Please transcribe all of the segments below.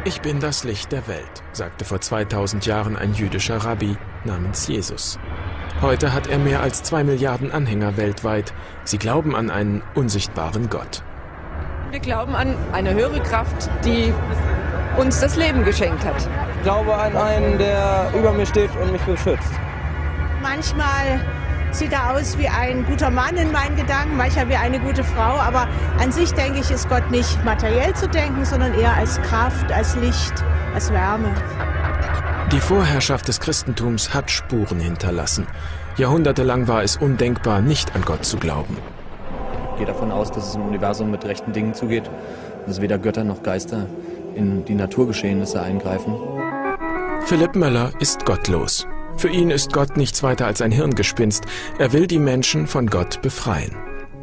Ich bin das Licht der Welt, sagte vor 2000 Jahren ein jüdischer Rabbi namens Jesus. Heute hat er mehr als 2 Milliarden Anhänger weltweit. Sie glauben an einen unsichtbaren Gott. Wir glauben an eine höhere Kraft, die uns das Leben geschenkt hat. Ich glaube an einen, der über mir steht und mich beschützt. Manchmal sieht er aus wie ein guter Mann in meinen Gedanken, manchmal wie eine gute Frau. Aber an sich, denke ich, ist Gott nicht materiell zu denken, sondern eher als Kraft, als Licht, als Wärme. Die Vorherrschaft des Christentums hat Spuren hinterlassen. Jahrhundertelang war es undenkbar, nicht an Gott zu glauben. Ich gehe davon aus, dass es im Universum mit rechten Dingen zugeht, dass weder Götter noch Geister in die Naturgeschehnisse eingreifen. Philipp Möller ist gottlos. Für ihn ist Gott nichts weiter als ein Hirngespinst. Er will die Menschen von Gott befreien.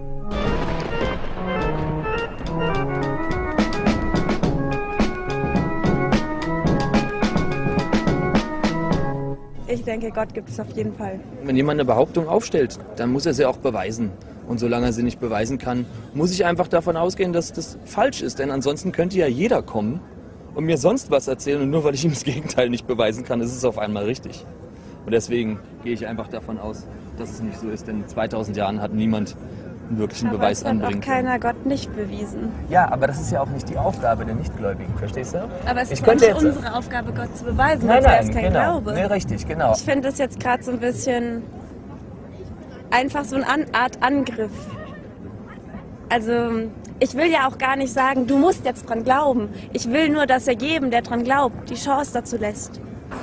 Ich denke, Gott gibt es auf jeden Fall. Wenn jemand eine Behauptung aufstellt, dann muss er sie auch beweisen. Und solange er sie nicht beweisen kann, muss ich einfach davon ausgehen, dass das falsch ist. Denn ansonsten könnte ja jeder kommen und mir sonst was erzählen. Und nur weil ich ihm das Gegenteil nicht beweisen kann, ist es auf einmal richtig. Und deswegen gehe ich einfach davon aus, dass es nicht so ist. Denn in 2000 Jahren hat niemand einen wirklichen Beweis anbringen können. Aber es hat auch keiner Gott nicht bewiesen. Ja, aber das ist ja auch nicht die Aufgabe der Nichtgläubigen, verstehst du? Aber es ist auch nicht unsere Aufgabe, Gott zu beweisen, nein, weil es kein genau. Glaube. Nee, richtig, genau. Ich finde das jetzt gerade so ein bisschen einfach so eine Art Angriff. Also ich will ja auch gar nicht sagen, du musst jetzt dran glauben. Ich will nur, dass er jedem, der dran glaubt, die Chance dazu lässt.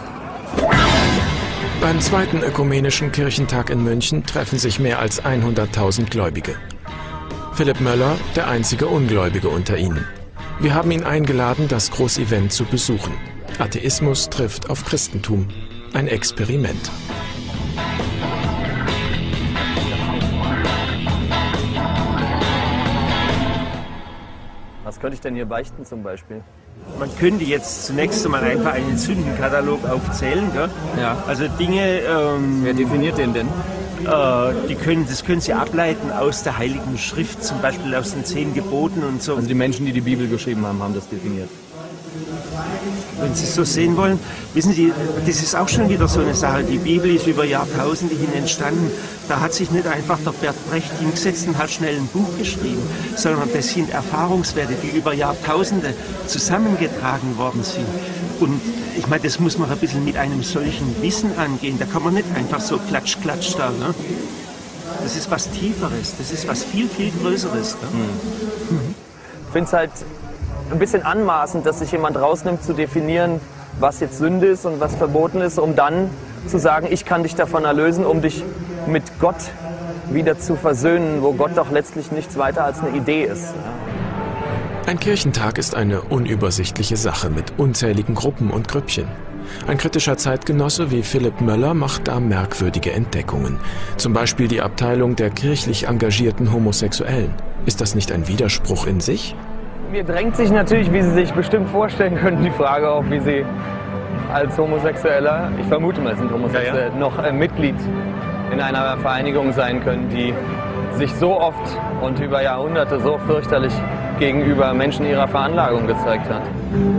Beim zweiten ökumenischen Kirchentag in München treffen sich mehr als 100.000 Gläubige. Philipp Möller, der einzige Ungläubige unter ihnen. Wir haben ihn eingeladen, das Großevent zu besuchen. Atheismus trifft auf Christentum. Ein Experiment. Was könnte ich denn hier beichten zum Beispiel? Man könnte jetzt zunächst einmal einfach einen Sündenkatalog aufzählen. Gell? Ja. Also Dinge... Wer definiert den denn? Das können Sie ableiten aus der Heiligen Schrift, zum Beispiel aus den 10 Geboten und so. Also die Menschen, die die Bibel geschrieben haben, haben das definiert. Wenn Sie es so sehen wollen, wissen Sie, das ist auch schon wieder so eine Sache. Die Bibel ist über Jahrtausende hin entstanden. Da hat sich nicht einfach der Bert Brecht hingesetzt und hat schnell ein Buch geschrieben, sondern das sind Erfahrungswerte, die über Jahrtausende zusammengetragen worden sind. Und ich meine, das muss man ein bisschen mit einem solchen Wissen angehen. Da kann man nicht einfach so klatsch, klatsch da. Ne? Das ist was Tieferes, das ist was viel, viel Größeres. Ne? Ich finde es halt ein bisschen anmaßend, dass sich jemand rausnimmt zu definieren, was jetzt Sünde ist und was verboten ist, um dann zu sagen, ich kann dich davon erlösen, um dich mit Gott wieder zu versöhnen, wo Gott doch letztlich nichts weiter als eine Idee ist. Ein Kirchentag ist eine unübersichtliche Sache mit unzähligen Gruppen und Grüppchen. Ein kritischer Zeitgenosse wie Philipp Möller macht da merkwürdige Entdeckungen. Zum Beispiel die Abteilung der kirchlich engagierten Homosexuellen. Ist das nicht ein Widerspruch in sich? Mir drängt sich natürlich, wie Sie sich bestimmt vorstellen können, die Frage auf, wie Sie als Homosexueller, ich vermute mal, sind Homosexuelle, noch Mitglied in einer Vereinigung sein können, die sich so oft und über Jahrhunderte so fürchterlich gegenüber Menschen ihrer Veranlagung gezeigt hat.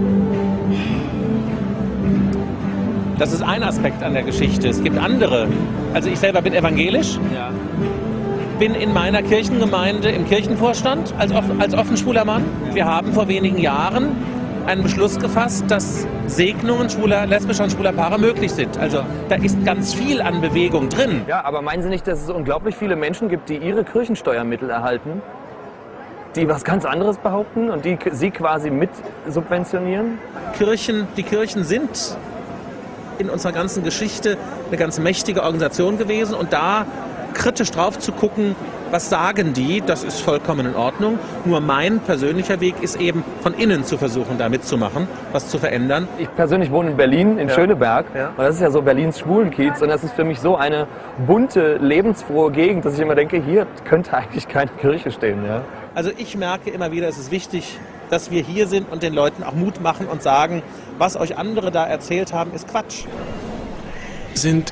Das ist ein Aspekt an der Geschichte. Es gibt andere. Also ich selber bin evangelisch. Ja. Bin in meiner Kirchengemeinde im Kirchenvorstand als offen schwuler Mann. Wir haben vor wenigen Jahren einen Beschluss gefasst, dass Segnungen lesbischer und schwuler Paare möglich sind. Also da ist ganz viel an Bewegung drin. Ja, aber meinen Sie nicht, dass es unglaublich viele Menschen gibt, die ihre Kirchensteuermittel erhalten, die was ganz anderes behaupten und die Sie quasi mit subventionieren? Die Kirchen sind in unserer ganzen Geschichte eine ganz mächtige Organisation gewesen und da kritisch drauf zu gucken, was sagen die, das ist vollkommen in Ordnung. Nur mein persönlicher Weg ist eben von innen zu versuchen, da mitzumachen, was zu verändern. Ich persönlich wohne in Berlin, in Schöneberg. Ja. Und das ist ja so Berlins Schwulenkiez. Und das ist für mich so eine bunte, lebensfrohe Gegend, dass ich immer denke, hier könnte eigentlich keine Kirche stehen. Ja? Also ich merke immer wieder, es ist wichtig, dass wir hier sind und den Leuten auch Mut machen und sagen, was euch andere da erzählt haben, ist Quatsch. Sind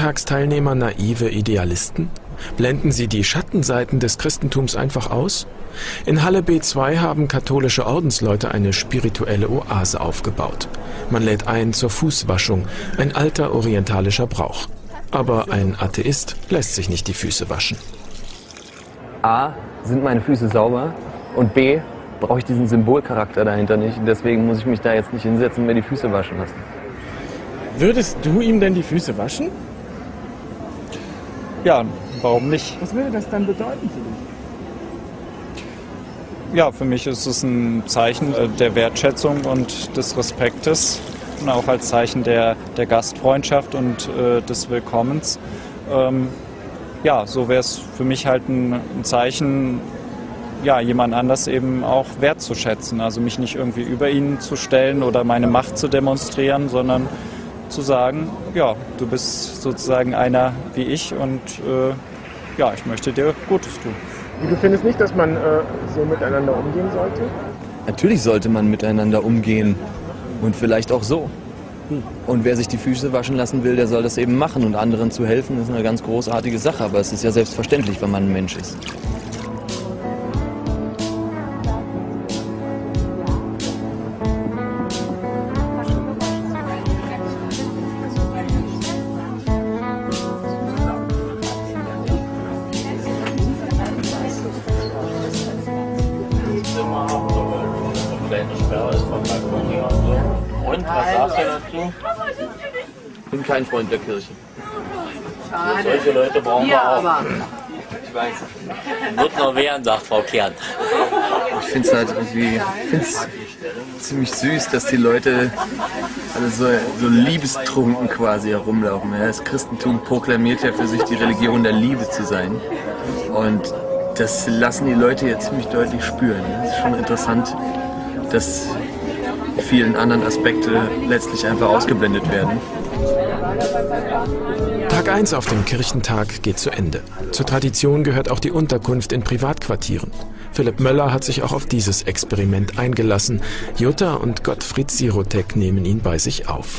Kirchentagsteilnehmer naive Idealisten? Blenden sie die Schattenseiten des Christentums einfach aus? In Halle B2 haben katholische Ordensleute eine spirituelle Oase aufgebaut. Man lädt ein zur Fußwaschung, ein alter orientalischer Brauch. Aber ein Atheist lässt sich nicht die Füße waschen. A, sind meine Füße sauber und B, brauche ich diesen Symbolcharakter dahinter nicht. Deswegen muss ich mich da jetzt nicht hinsetzen und mir die Füße waschen lassen. Würdest du ihm denn die Füße waschen? Ja, warum nicht? Was würde das dann bedeuten für dich? Ja, für mich ist es ein Zeichen der Wertschätzung und des Respektes und auch als Zeichen der Gastfreundschaft und des Willkommens. Ja, so wäre es für mich halt ein Zeichen, ja, jemand anders eben auch wertzuschätzen. Also mich nicht irgendwie über ihn zu stellen oder meine Macht zu demonstrieren, sondern zu sagen, ja, du bist sozusagen einer wie ich und ja, ich möchte dir Gutes tun. Du findest nicht, dass man so miteinander umgehen sollte? Natürlich sollte man miteinander umgehen und vielleicht auch so. Und wer sich die Füße waschen lassen will, der soll das eben machen. Und anderen zu helfen, ist eine ganz großartige Sache. Aber es ist ja selbstverständlich, wenn man ein Mensch ist. Und, was sagst du dazu? Ich bin kein Freund der Kirche. Solche Leute brauchen wir auch. Ich weiß. Wird noch werden, sagt Frau Kern. Ich finde es halt irgendwie ziemlich süß, dass die Leute alle so liebestrunken quasi herumlaufen. Ja, das Christentum proklamiert ja für sich die Religion der Liebe zu sein. Und das lassen die Leute ja ziemlich deutlich spüren. Es ist schon interessant, dass die vielen anderen Aspekte letztlich einfach ausgeblendet werden. Tag 1 auf dem Kirchentag geht zu Ende. Zur Tradition gehört auch die Unterkunft in Privatquartieren. Philipp Möller hat sich auch auf dieses Experiment eingelassen. Jutta und Gottfried Sirotek nehmen ihn bei sich auf.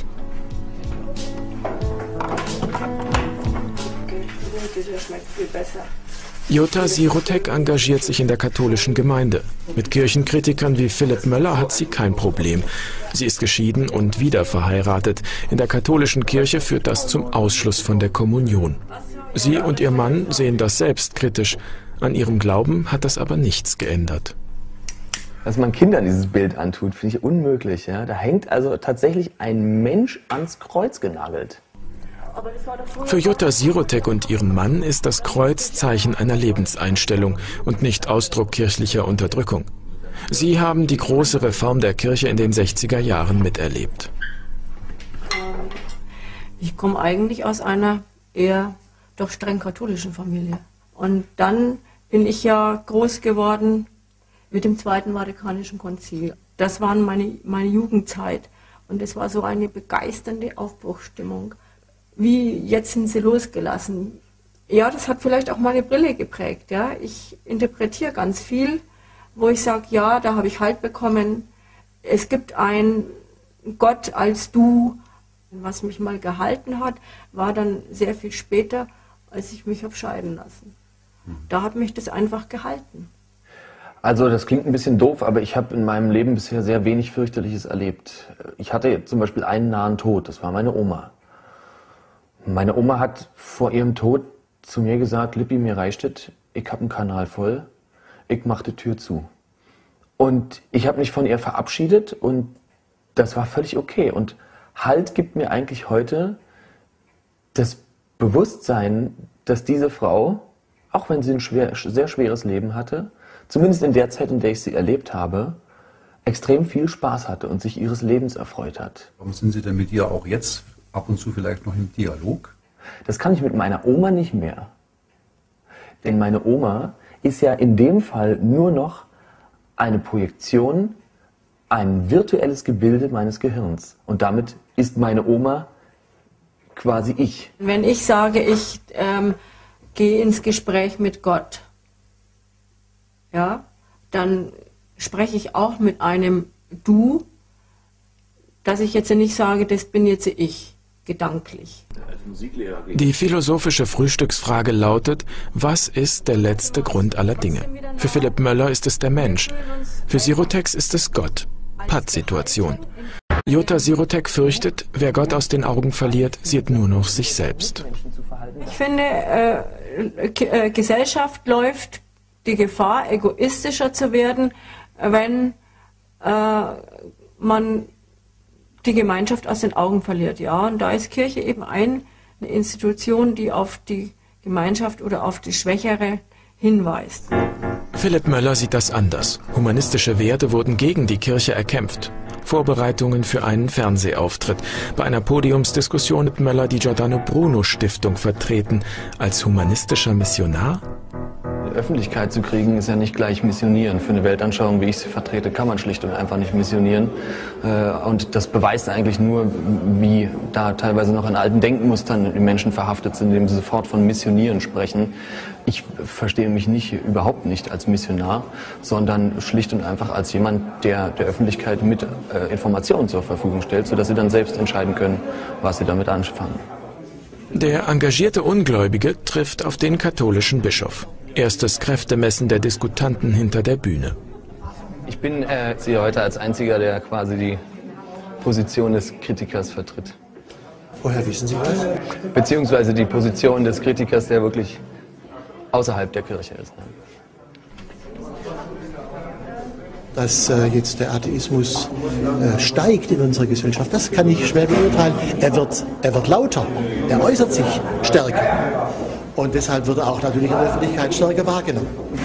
Das schmeckt viel besser. Jutta Sirotek engagiert sich in der katholischen Gemeinde. Mit Kirchenkritikern wie Philipp Möller hat sie kein Problem. Sie ist geschieden und wieder verheiratet. In der katholischen Kirche führt das zum Ausschluss von der Kommunion. Sie und ihr Mann sehen das selbst kritisch. An ihrem Glauben hat das aber nichts geändert. Dass man Kindern dieses Bild antut, finde ich unmöglich. Ja? Da hängt also tatsächlich ein Mensch ans Kreuz genagelt. Für Jutta Sirotek und ihren Mann ist das Kreuz Zeichen einer Lebenseinstellung und nicht Ausdruck kirchlicher Unterdrückung. Sie haben die große Reform der Kirche in den 60er Jahren miterlebt. Ich komme eigentlich aus einer eher doch streng katholischen Familie. Und dann bin ich ja groß geworden mit dem Zweiten Vatikanischen Konzil. Das war meine Jugendzeit. Und es war so eine begeisternde Aufbruchsstimmung. Wie, jetzt sind sie losgelassen. Ja, das hat vielleicht auch meine Brille geprägt. Ja? Ich interpretiere ganz viel, wo ich sage, ja, da habe ich Halt bekommen. Es gibt einen Gott als du. Was mich mal gehalten hat, war dann sehr viel später, als ich mich habe scheiden lassen. Da hat mich das einfach gehalten. Also das klingt ein bisschen doof, aber ich habe in meinem Leben bisher sehr wenig Fürchterliches erlebt. Ich hatte zum Beispiel einen nahen Tod, das war meine Oma. Meine Oma hat vor ihrem Tod zu mir gesagt, Lippi, mir reicht es, ich habe einen Kanal voll, ich mache die Tür zu. Und ich habe mich von ihr verabschiedet und das war völlig okay. Und Halt gibt mir eigentlich heute das Bewusstsein, dass diese Frau, auch wenn sie ein sehr schweres Leben hatte, zumindest in der Zeit, in der ich sie erlebt habe, extrem viel Spaß hatte und sich ihres Lebens erfreut hat. Warum sind Sie denn mit ihr auch jetzt ab und zu vielleicht noch im Dialog? Das kann ich mit meiner Oma nicht mehr. Denn meine Oma ist ja in dem Fall nur noch eine Projektion, ein virtuelles Gebilde meines Gehirns. Und damit ist meine Oma quasi ich. Wenn ich sage, ich gehe ins Gespräch mit Gott, ja, dann spreche ich auch mit einem Du, dass ich jetzt nicht sage, das bin jetzt ich. gedanklich. Die philosophische Frühstücksfrage lautet: Was ist der letzte Grund aller Dinge? Für Philipp Möller ist es der Mensch. Für Sirotex ist es Gott. Pattsituation. Jutta Sirotek fürchtet, wer Gott aus den Augen verliert, sieht nur noch sich selbst. Ich finde, Gesellschaft läuft die Gefahr, egoistischer zu werden, wenn man die Gemeinschaft aus den Augen verliert. Ja, und da ist Kirche eben eine Institution, die auf die Gemeinschaft oder auf die Schwächere hinweist. Philipp Möller sieht das anders. Humanistische Werte wurden gegen die Kirche erkämpft. Vorbereitungen für einen Fernsehauftritt. Bei einer Podiumsdiskussion hat Möller die Giordano Bruno Stiftung vertreten. Als humanistischer Missionar? Öffentlichkeit zu kriegen, ist ja nicht gleich missionieren. Für eine Weltanschauung, wie ich sie vertrete, kann man schlicht und einfach nicht missionieren. Und das beweist eigentlich nur, wie da teilweise noch in alten Denkmustern die Menschen verhaftet sind, indem sie sofort von Missionieren sprechen. Ich verstehe mich überhaupt nicht als Missionar, sondern schlicht und einfach als jemand, der der Öffentlichkeit mit Informationen zur Verfügung stellt, sodass sie dann selbst entscheiden können, was sie damit anfangen. Der engagierte Ungläubige trifft auf den katholischen Bischof. Erstes Kräftemessen der Diskutanten hinter der Bühne. Ich bin hier heute als einziger, der quasi die Position des Kritikers vertritt. Woher wissen Sie das? Beziehungsweise die Position des Kritikers, der wirklich außerhalb der Kirche ist. Dass jetzt der Atheismus steigt in unserer Gesellschaft, das kann ich schwer beurteilen. Er wird lauter, er äußert sich stärker. Und deshalb wird er auch natürlich in der Öffentlichkeit stärker wahrgenommen.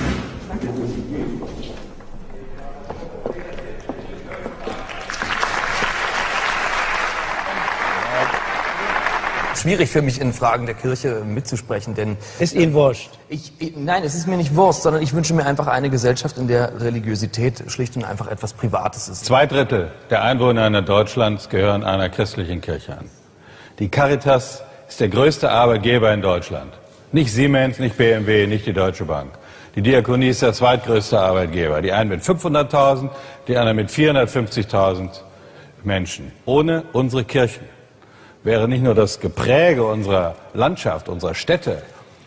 Schwierig für mich, in Fragen der Kirche mitzusprechen, denn... Ist Ihnen wurscht? Nein, es ist mir nicht wurscht, sondern ich wünsche mir einfach eine Gesellschaft, in der Religiosität schlicht und einfach etwas Privates ist. 2/3 der Einwohner Deutschlands gehören einer christlichen Kirche an. Die Caritas ist der größte Arbeitgeber in Deutschland. Nicht Siemens, nicht BMW, nicht die Deutsche Bank. Die Diakonie ist der zweitgrößte Arbeitgeber. Die einen mit 500.000, die anderen mit 450.000 Menschen. Ohne unsere Kirchen wäre nicht nur das Gepräge unserer Landschaft, unserer Städte,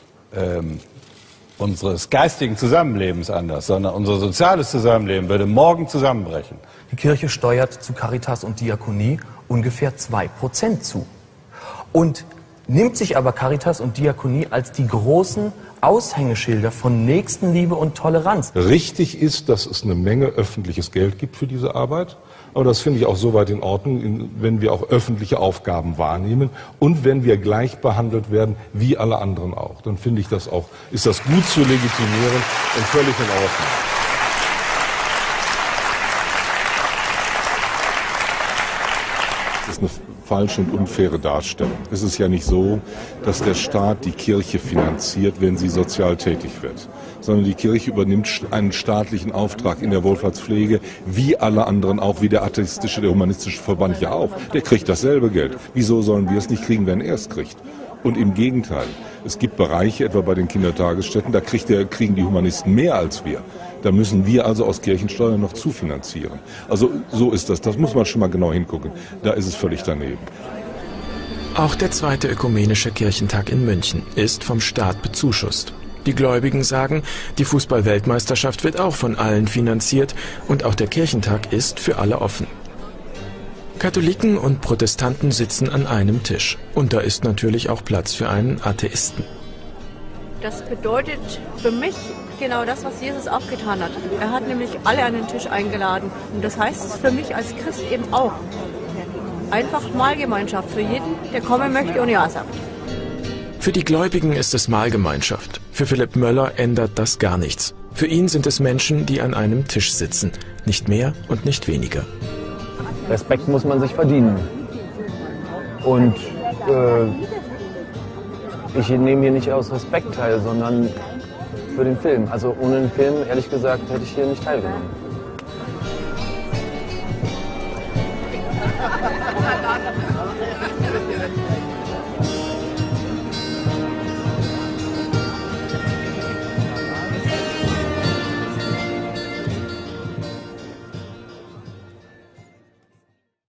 unseres geistigen Zusammenlebens anders, sondern unser soziales Zusammenleben würde morgen zusammenbrechen. Die Kirche steuert zu Caritas und Diakonie ungefähr 2% zu. Und nimmt sich aber Caritas und Diakonie als die großen Aushängeschilder von Nächstenliebe und Toleranz. Richtig ist, dass es eine Menge öffentliches Geld gibt für diese Arbeit. Aber das finde ich auch soweit in Ordnung, wenn wir auch öffentliche Aufgaben wahrnehmen und wenn wir gleich behandelt werden wie alle anderen auch. Dann finde ich das auch, ist das gut zu legitimieren und völlig in Ordnung. Das ist eine falsche und unfaire Darstellung. Es ist ja nicht so, dass der Staat die Kirche finanziert, wenn sie sozial tätig wird, sondern die Kirche übernimmt einen staatlichen Auftrag in der Wohlfahrtspflege, wie alle anderen auch, wie der atheistische, der humanistische Verband ja auch. Der kriegt dasselbe Geld. Wieso sollen wir es nicht kriegen, wenn er es kriegt? Und im Gegenteil, es gibt Bereiche, etwa bei den Kindertagesstätten, da kriegen die Humanisten mehr als wir. Da müssen wir also aus Kirchensteuern noch zufinanzieren. Also so ist das. Das muss man schon mal genau hingucken. Da ist es völlig daneben. Auch der zweite ökumenische Kirchentag in München ist vom Staat bezuschusst. Die Gläubigen sagen, die Fußball-Weltmeisterschaft wird auch von allen finanziert und auch der Kirchentag ist für alle offen. Katholiken und Protestanten sitzen an einem Tisch. Und da ist natürlich auch Platz für einen Atheisten. Das bedeutet für mich genau das, was Jesus auch getan hat. Er hat nämlich alle an den Tisch eingeladen. Und das heißt es für mich als Christ eben auch. Einfach Mahlgemeinschaft für jeden, der kommen möchte und Ja sagt. Für die Gläubigen ist es Mahlgemeinschaft. Für Philipp Möller ändert das gar nichts. Für ihn sind es Menschen, die an einem Tisch sitzen. Nicht mehr und nicht weniger. Respekt muss man sich verdienen. Und ich nehme hier nicht aus Respekt teil, sondern für den Film. Also ohne den Film, ehrlich gesagt, hätte ich hier nicht teilgenommen.